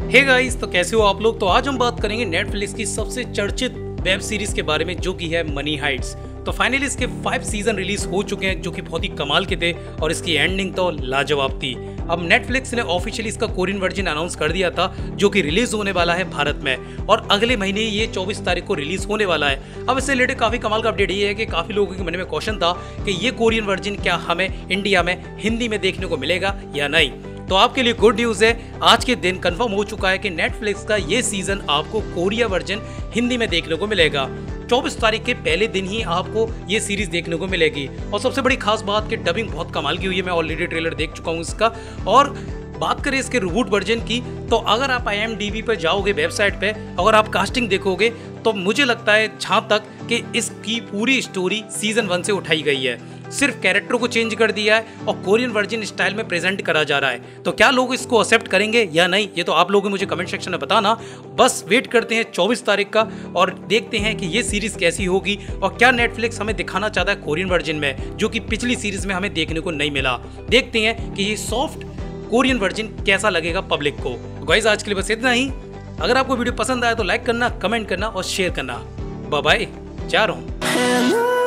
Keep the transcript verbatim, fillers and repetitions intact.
Hey guys, तो कैसे हो आप लोग। तो आज हम बात करेंगे नेटफ्लिक्स की सबसे चर्चित वेब सीरीज के बारे में जो कि है मनी हाइट्स। तो फाइनली इसके फाइव सीजन रिलीज हो चुके हैं जो कि बहुत ही कमाल के थे और इसकी एंडिंग तो लाजवाब थी। अब नेटफ्लिक्स ने ऑफिशियली इसका कोरियन वर्जन अनाउंस कर दिया था जो कि रिलीज होने वाला है भारत में और अगले महीने ये चौबीस तारीख को रिलीज होने वाला है। अब इससे रिलेटेड काफी कमाल का अपडेट ये है कि काफी लोगों के मन में क्वेश्चन था कि ये कोरियन वर्जन क्या हमें इंडिया में हिंदी में देखने को मिलेगा या नहीं। तो आपके लिए गुड न्यूज़ है, आज के दिन कंफर्म हो चुका है कि नेटफ्लिक्स का ये सीजन आपको कोरिया वर्जन हिंदी में देखने को मिलेगा। चौबीस तारीख के पहले दिन ही आपको ये सीरीज देखने को मिलेगी और सबसे बड़ी खास बात कि डबिंग बहुत कमाल की हुई है। मैं ऑलरेडी ट्रेलर देख चुका हूँ इसका। और बात करें इसके रिबूट वर्जन की, तो अगर आप आई एम डी बी पर जाओगे वेबसाइट पे, अगर आप कास्टिंग देखोगे तो मुझे लगता है जहाँ तक कि इसकी पूरी स्टोरी सीजन वन से उठाई गई है, सिर्फ कैरेक्टर को चेंज कर दिया है और कोरियन वर्जन स्टाइल में प्रेजेंट करा जा रहा है। तो क्या लोग इसको एक्सेप्ट करेंगे या नहीं, ये तो आप लोग मुझे कमेंट सेक्शन में बताना। बस वेट करते हैं चौबीस तारीख का और देखते हैं कि ये सीरीज कैसी होगी और क्या नेटफ्लिक्स हमें दिखाना चाहता है कोरियन वर्जन में जो कि पिछली सीरीज में हमें देखने को नहीं मिला। देखते हैं कि ये सॉफ्ट कोरियन वर्जन कैसा लगेगा पब्लिक को। तो गाइस, आज के लिए बस इतना ही। अगर आपको वीडियो पसंद आया तो लाइक करना, कमेंट करना और शेयर करना। बाय बाय, जा रहा हूँ।